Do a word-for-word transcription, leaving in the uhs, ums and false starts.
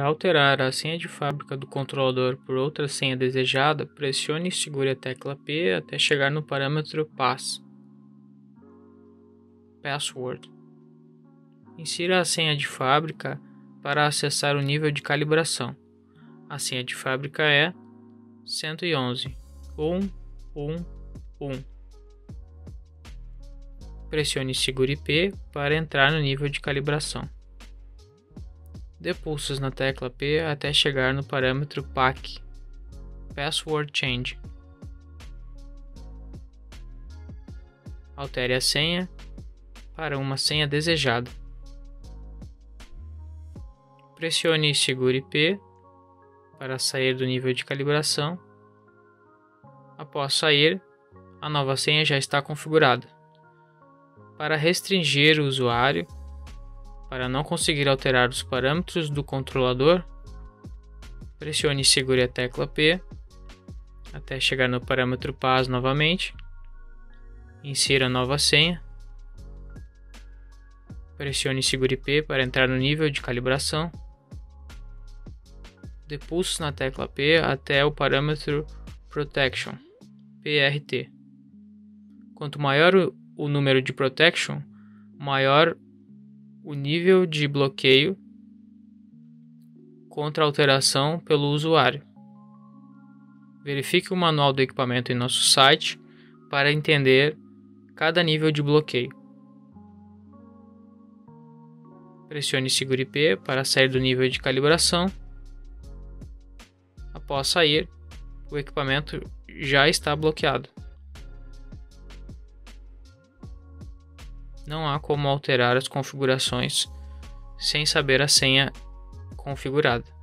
alterar a senha de fábrica do controlador por outra senha desejada, pressione e segure a tecla P até chegar no parâmetro Pass. Password. Insira a senha de fábrica para acessar o nível de calibração. A senha de fábrica é cento e onze, um, um, um. Pressione e segure P para entrar no nível de calibração. Dê pulsos na tecla P até chegar no parâmetro P A C, Password Change. Altere a senha para uma senha desejada. Pressione e segure P para sair do nível de calibração. Após sair, a nova senha já está configurada. Para restringir o usuário, para não conseguir alterar os parâmetros do controlador, pressione e segure a tecla P até chegar no parâmetro Pass novamente. Insira a nova senha. Pressione e segure P para entrar no nível de calibração. Dê pulsos na tecla P até o parâmetro Protection, P R T. Quanto maior o número de Protection, maior o nível de bloqueio contra alteração pelo usuário. Verifique o manual do equipamento em nosso site para entender cada nível de bloqueio. Pressione e segure P para sair do nível de calibração. Após sair, o equipamento já está bloqueado. Não há como alterar as configurações sem saber a senha configurada.